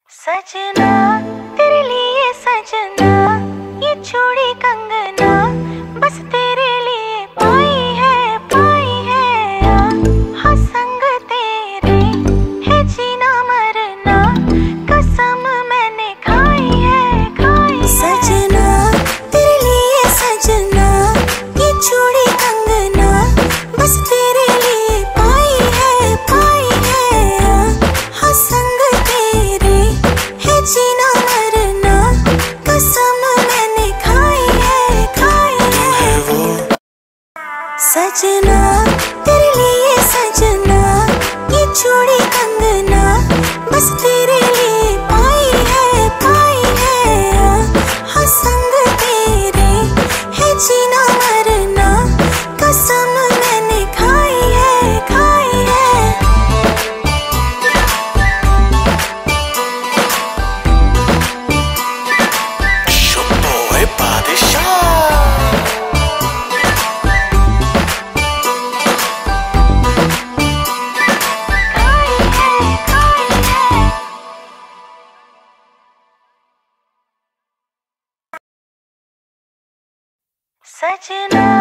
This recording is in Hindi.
सजना तेरे लिए सजना, ये चूड़ी कंगना बस तेरे लिए पाई है हाँ संग तेरे है जीना मरना, कसम मैंने खाई है सजना तेरे लिए सजना, ये चूड़ी कंगना बस तेरे लिए पाई है हाँ संग तेरे है जीना मरना, कसम मैंने खाई है वो सजना तेरे लिए सजना, ये चूड़ी कंगना बस तेरे लिए पाई है हाँ संग तेरे है जीना मरना, कसम मैंने खाई है Boy Badishah. सजना।